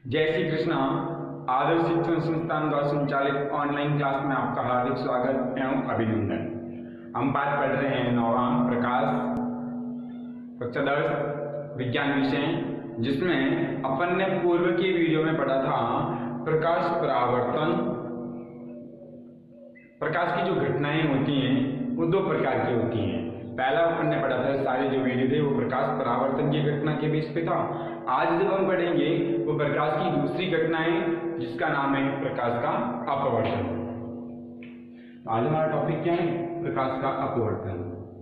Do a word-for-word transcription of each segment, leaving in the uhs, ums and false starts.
जय श्री कृष्णा। आदर्श शिक्षण संस्थान द्वारा संचालित ऑनलाइन क्लास में आपका हार्दिक स्वागत एवं अभिनंदन। हम बात पढ़ रहे हैं नौवां प्रकाश कक्षा दस विज्ञान विषय, जिसमें अपन ने पूर्व के वीडियो में पढ़ा था प्रकाश परावर्तन। प्रकाश की जो घटनाएं होती हैं वो दो प्रकार की होती हैं। पहला अपन ने पढ़ा था, सारे जो वीडियो थे वो प्रकाश परावर्तन की घटना के बेस पे था। आज जब हम पढ़ेंगे वो प्रकाश की दूसरी घटना है जिसका नाम है प्रकाश का अपवर्तन। आज हमारा टॉपिक क्या है? प्रकाश का अपवर्तन।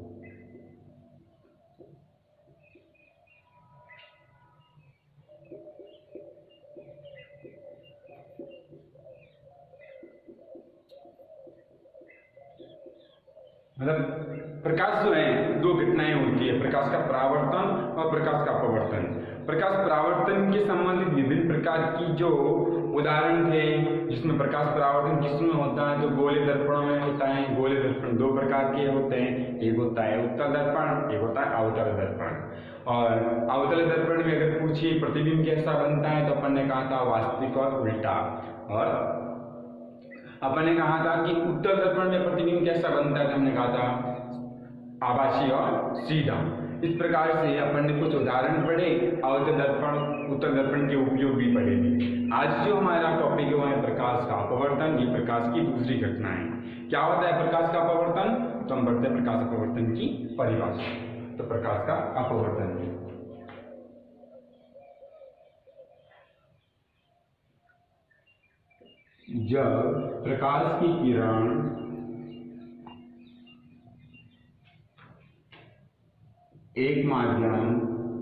मतलब प्रकाश जो है दो घटनाएं होती है, प्रकाश का परावर्तन और प्रकाश का अपवर्तन। प्रकाश परावर्तन के संबंधित विभिन्न प्रकार की जो उदाहरण थे, जिसमें प्रकाश परावर्तन किसमें होता है तो गोले दर्पणों में होता है। गोले दर्पण दो प्रकार के होते हैं, एक होता है उत्तल दर्पण, एक होता है अवतल दर्पण। और अवतल दर्पण में अगर पूछिए प्रतिबिंब कैसा बनता है तो अपन ने कहा था वास्तविक और उल्टा, और अपन ने कहा था कि उत्तल दर्पण में प्रतिबिंब कैसा बनता है तो हमने कहा था आभासी और सीधा। इस प्रकार से अपन ने कुछ उदाहरण पढ़े, अवतल दर्पण उत्तल दर्पण के उपयोग भी पढ़े। आज जो हमारा टॉपिक है वो है प्रकाश का अपवर्तन। ये प्रकाश की दूसरी घटना है। क्या होता है प्रकाश का अपवर्तन? तो हम पढ़ते हैं प्रकाश अपवर्तन की परिभाषा। तो प्रकाश का अपवर्तन जब प्रकाश की किरण एक माध्यम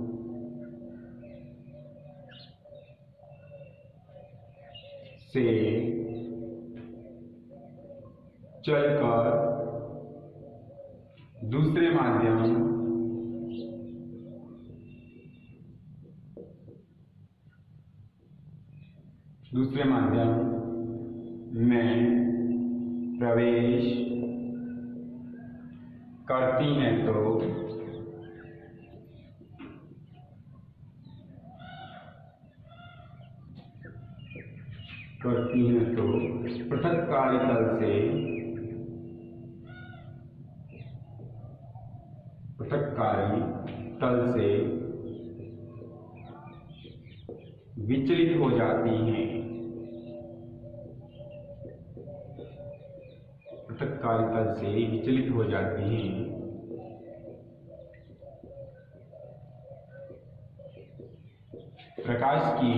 से चलकर दूसरे माध्यम दूसरे माध्यम में प्रवेश करती है तो करती है तो पृथक्कारी तल से पृथक्कारी तल से विचलित हो जाती हैं। पृथक्कारी तल से विचलित हो जाती हैं। प्रकाश की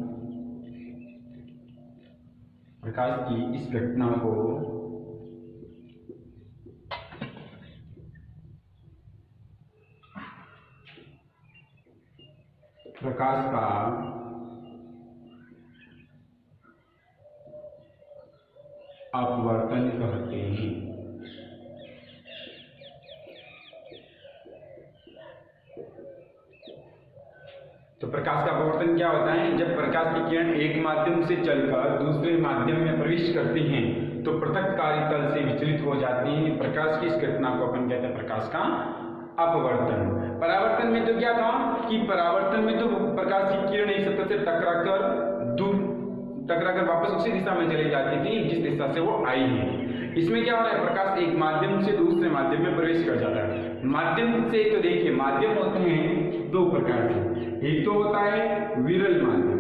प्रकाश की इस घटना को प्रकाश का अपवर्तन कहते हैं। तो प्रकाश का अपवर्तन क्या होता है? जब प्रकाश की किरण एक माध्यम से चलकर दूसरे माध्यम में प्रवेश करती हैं तो पृथक्कारी तल से विचलित हो जाती हैं। प्रकाश की इस घटना को अपन कहते हैं प्रकाश का अपवर्तन। परावर्तन में तो क्या था कि परावर्तन में तो प्रकाश की किरण एक सतह से टकराकर दूर टकराकर वापस उसी दिशा में चली जाती थी जिस दिशा से वो आई है। इसमें क्या हो रहा है? प्रकाश एक माध्यम से दूसरे माध्यम में प्रवेश कर जाता है। माध्यम से तो देखिए माध्यम होते हैं दो प्रकार के, एक तो होता है विरल माध्यम,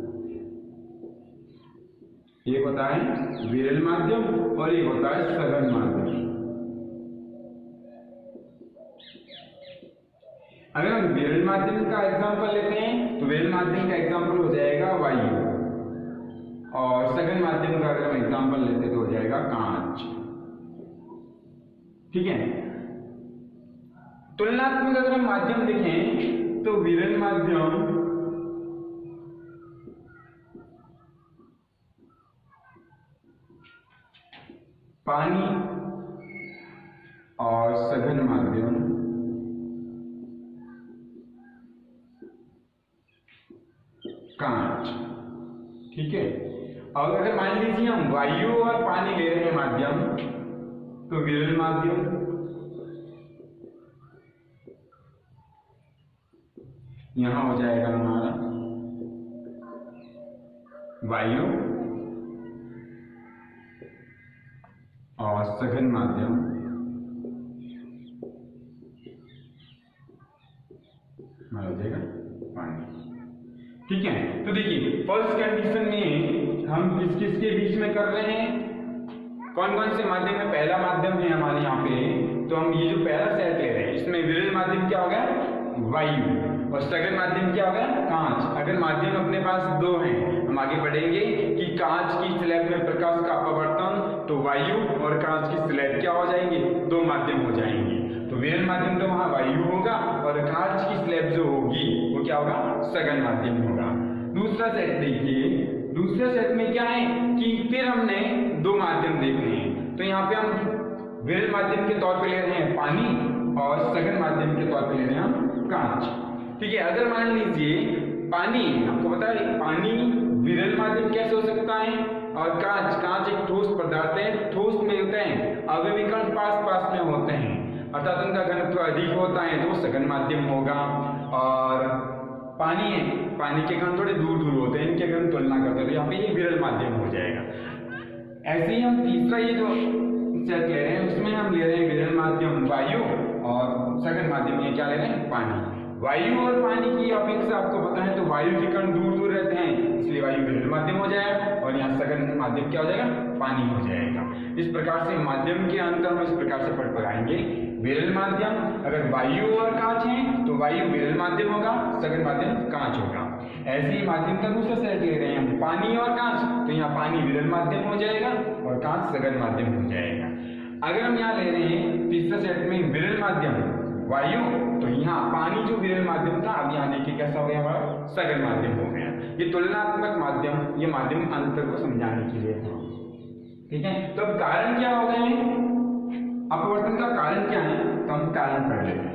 एक होता है विरल माध्यम और एक होता है सघन माध्यम। अगर हम विरल माध्यम का एग्जांपल लेते हैं तो विरल माध्यम का एग्जांपल हो जाएगा वायु, और सघन माध्यम का अगर हम एग्जांपल लेते तो हो जाएगा कांच। ठीक है। तुलनात्मक अगर हम माध्यम देखें तो विरल माध्यम पानी और सघन माध्यम कांच। ठीक है। और अगर मान लीजिए हम वायु और पानी ले रहे हैं माध्यम तो विरल माध्यम, यहां हो जाएगा हमारा वायु और सघन माध्यम हो जाएगा पानी। ठीक है, तो देखिए फर्स्ट कंडीशन में हम किस किस के बीच में कर रहे हैं, कौन कौन से माध्यम में, पहला माध्यम है हमारे यहाँ पे, तो हम ये जो पहला सेट ले रहे हैं इसमें विरल माध्यम क्या हो गया, वायु, और सघन माध्यम क्या हो गया, कांच। अगर माध्यम अपने पास दो हैं, हम आगे बढ़ेंगे कि कांच की स्लैब में प्रकाश का अपवर्तन, तो वायु और कांच की स्लैब क्या हो जाएंगे, दो माध्यम हो जाएंगे। तो विरल माध्यम तो वहां वायु होगा और कांच की स्लैब जो होगी वो क्या होगा, सघन माध्यम होगा। दूसरा सेट देखिए, दूसरे सेट में क्या है कि फिर हमने दो माध्यम देखने हैं, तो यहाँ पे हम विरल माध्यम के तौर पे ले रहे हैं पानी और सघन माध्यम के तौर पे ले रहे हैं हम कांच। ठीक है, अगर मान लीजिए पानी, आपको पता है पानी विरल माध्यम कैसे हो सकता है, और कांच, कांच एक ठोस पदार्थ है, ठोस में होते हैं अवयवी कण पास पास में होते हैं, अर्थात उनका घनत्व अधिक होता है तो सघन माध्यम होगा। और पानी है, पानी के कण थोड़े दूर दूर होते हैं, इनके कण तुलना करते हैं, तो यहाँ पे ये विरल माध्यम हो जाएगा। ऐसे ही हम तीसरा ये जो सेट ले रहे हैं उसमें हम ले रहे हैं विरल माध्यम वायु और सघन माध्यम ये क्या ले रहे हैं, पानी। वायु और पानी की अपेक्षा आपको पता है, तो वायु के कण दूर दूर रहते हैं इसलिए वायु विरल माध्यम हो जाएगा, और यहाँ सघन माध्यम क्या हो जाएगा, पानी हो जाएगा। इस प्रकार से माध्यम के अंतर हम इस प्रकार से पढ़ पाएंगे, विरल माध्यम अगर वायु और कांच है तो वायु विरल माध्यम होगा, सघन माध्यम कांच होगा। ऐसे ही माध्यम का दूसरा सेट ले रहे हैं हम पानी और कांच, तो यहाँ पानी विरल माध्यम हो जाएगा और कांच सघन माध्यम हो जाएगा। अगर हम यहाँ ले रहे हैं तीसरा सेट में विरल माध्यम वायु, तो यहाँ पानी जो विरल माध्यम था अब यहाँ देखिए कैसा हो गया, हमारा सघन माध्यम हो गया। ये तुलनात्मक माध्यम, ये माध्यम अंतर को समझाने के लिए है। ठीक है, तो अब कारण क्या हो गए, अपवर्तन का कारण क्या है, तो हम कारण पढ़ लेते हैं।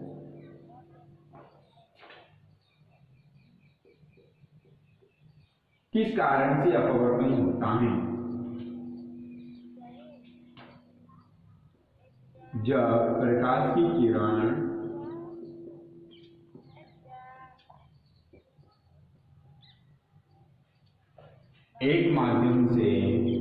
किस कारण से अपवर्तन होता है, जब प्रकाश की किरण एक माध्यम से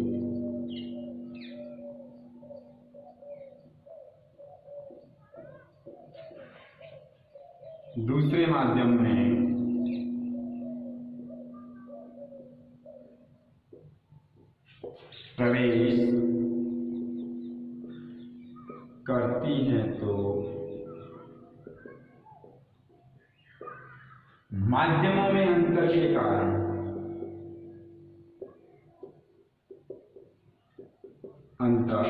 दूसरे माध्यम में प्रवेश करती है तो माध्यमों में अंतर के कारण अंतर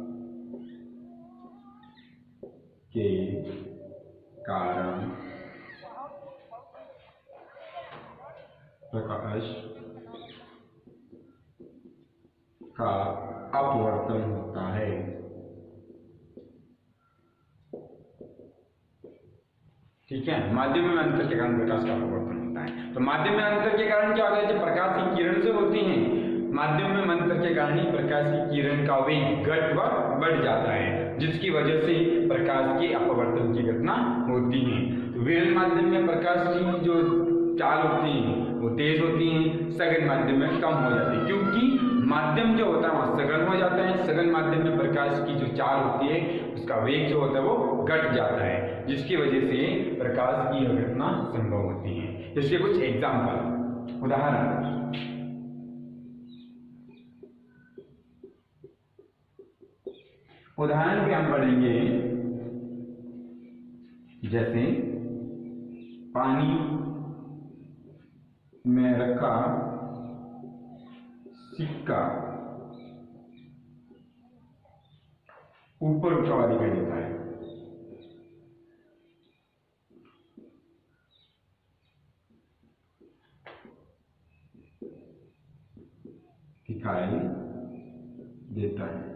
के कारण प्रकाश का अपवर्तन होता है। ठीक है, माध्यम में अंतर के कारण प्रकाश का अपवर्तन होता है। तो माध्यम में अंतर के कारण क्या होता है, जब प्रकाश की किरण जो होती हैं, माध्यम में अंतर के कारण ही प्रकाश की किरण का वेग घट व बढ़ जाता है, जिसकी वजह से प्रकाश के अपवर्तन की घटना होती है। तो विरल माध्यम में प्रकाश की जो चाल होती है वो तेज होती है, सघन माध्यम में कम हो जाती है, क्योंकि माध्यम जो होता है वहाँ सघन हो जाता है। सघन माध्यम में प्रकाश की जो चाल होती है उसका वेग जो होता है वो घट जाता है, जिसकी वजह से प्रकाश की घटना संभव होती है। इसके कुछ एग्जाम्पल, उदाहरण, उदाहरण पे हम पढ़ेंगे, जैसे पानी में रखा सिक्का ऊपर उठा हुआ दिखाई देता है, दिखाई देता है।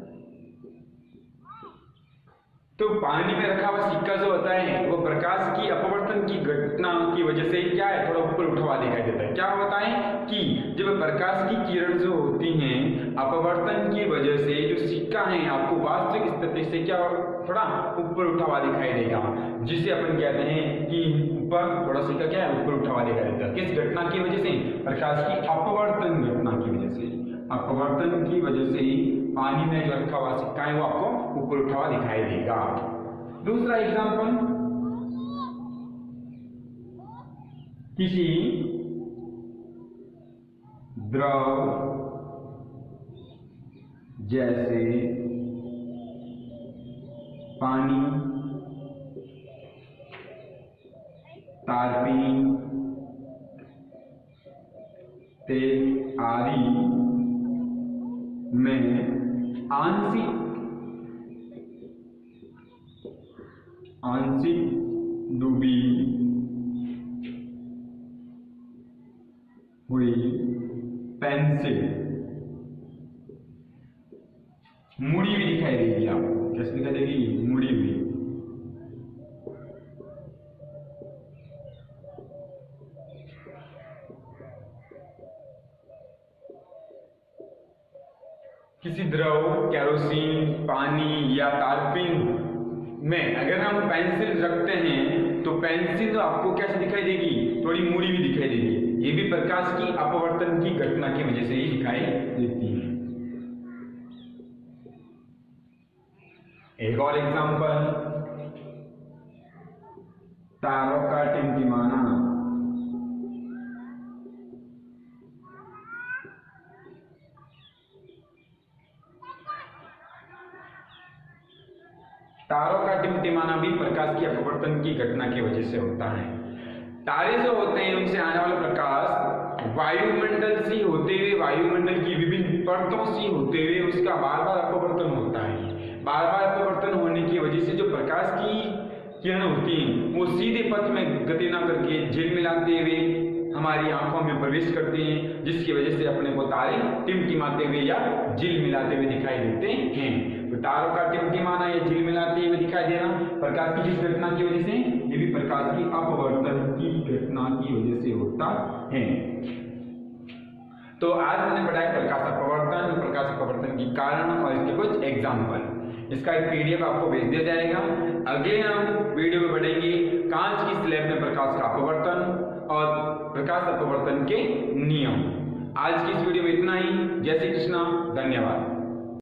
तो पानी में रखा हुआ सिक्का जो होता है वो प्रकाश की अपवर्तन की घटना की वजह से क्या है, थोड़ा ऊपर उठा हुआ दिखाई देता है। क्या होता है कि जब प्रकाश की किरण जो होती हैं अपवर्तन की वजह से जो सिक्का है आपको वास्तविक स्थिति से क्या थोड़ा ऊपर उठा हुआ दिखाई देगा, जिसे अपन कहते हैं कि ऊपर थोड़ा सा क्या है, ऊपर उठा हुआ दिखाई देता है। किस घटना की वजह से? प्रकाश की अपवर्तन घटना की वजह से। अपवर्तन की वजह से पानी में जो रखा हुआ सिक्का है वो आपको ऊपर उठा हुआ दिखाई देगा। दूसरा एग्जाम्पल, किसी द्रव जैसे पानी, तारपीन, तेल आदि में आंशिक आंशिक डूबी हुई पेंसिल मुड़ी हुई दिखाई देगी आपको। कैसे दिखाई देगी? मुड़ी हुई। किसी द्रव, केरोसिन, पानी या तारपीन में अगर हम पेंसिल रखते हैं तो पेंसिल तो आपको कैसे दिखाई देगी? थोड़ी मुड़ी हुई दिखाई देगी। ये भी प्रकाश की अपवर्तन की घटना की वजह से ही दिखाई देती है। एक और एग्जांपल, तारों का टिमटिमाना। तारों का टिमटिमाना भी प्रकाश की अपवर्तन की घटना की वजह से होता है। तारे जो होते हैं उनसे आने वाला प्रकाश वायुमंडल से होते हुए, वायुमंडल की विभिन्न परतों से होते हुए उसका बार बार अपवर्तन होता है। बार बार अपवर्तन होने की वजह से जो प्रकाश की किरण होती हैं वो सीधे पथ में गति न करके झिलमिलाते हुए हमारी आंखों में प्रवेश करते हैं, जिसकी वजह से अपने को तारे टिमटिमाते हुए या झिलमिलाते हुए दिखाई देते हैं। तो तारों का टिमटिमाना या झिलमिलाते हुए दिखाई देना प्रकाश की किस घटना की वजह से? ये भी प्रकाश की अपवर्तन की घटना की वजह से होता है। तो आज हमने पढ़ा है प्रकाश अपवर्तन, प्रकाश अपवर्तन की कारण और इसके कुछ एग्जाम्पल। इसका एक पीडीएफ आपको भेज दिया जाएगा। अगले हम वीडियो में पढ़ेंगे कांच की स्लैब में प्रकाश का अपवर्तन और प्रकाश अपवर्तन के नियम। आज की इस वीडियो में इतना ही। जय श्री कृष्णा, धन्यवाद।